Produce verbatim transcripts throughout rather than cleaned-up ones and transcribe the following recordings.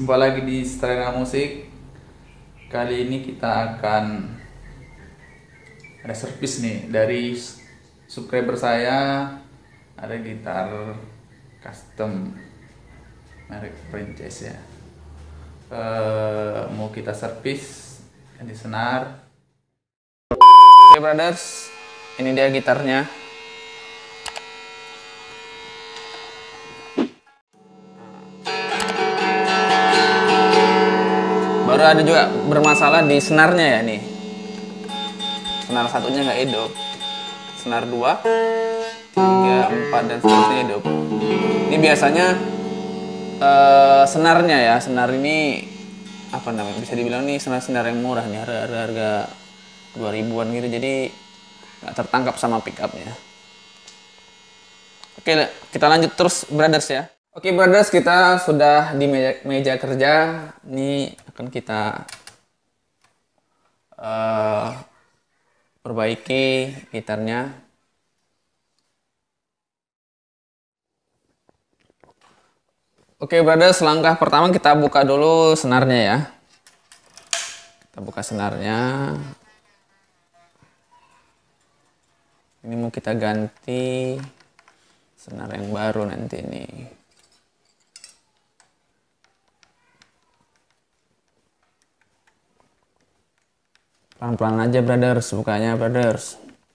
Jumpa lagi di Strena Musik. Kali ini kita akan ada servis nih dari subscriber saya. Ada gitar custom merek Princess ya. Eh, mau kita servis di senar. Oke brothers, ini dia gitarnya. Baru ada juga bermasalah di senarnya ya nih. Senar satunya nggak hidup. Senar dua, tiga, empat dan seterusnya hidup. Ini biasanya uh, senarnya ya. Senar ini apa namanya? Bisa dibilang nih senar-senar yang murah nih, harga-harga dua ribuan gitu. Jadi nggak tertangkap sama pickupnya. Oke, kita lanjut terus brothers ya. Oke brothers, kita sudah di meja, meja kerja. Ini akan kita uh, perbaiki gitarnya. Oke brothers, langkah pertama kita buka dulu senarnya ya. Kita buka senarnya. Ini mau kita ganti senar yang baru nanti nih. Pelan-pelan aja brothers, bukanya brothers.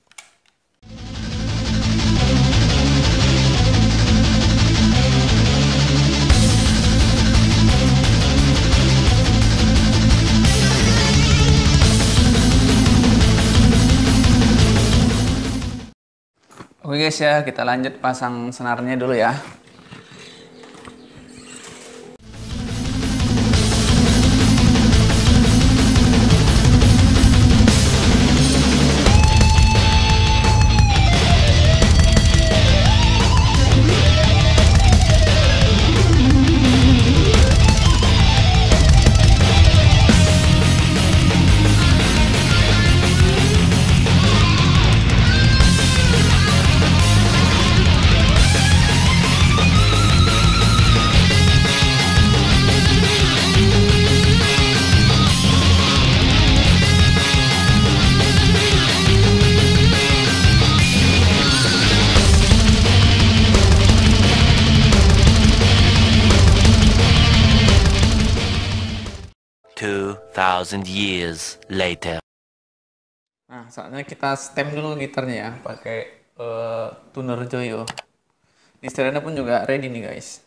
Oke guys ya, kita lanjut pasang senarnya dulu ya. Two thousand years later. Nah, saatnya kita stem dulu gitarnya ya, pakai uh, tuner Joyo. Ini setelahnya pun juga ready nih guys.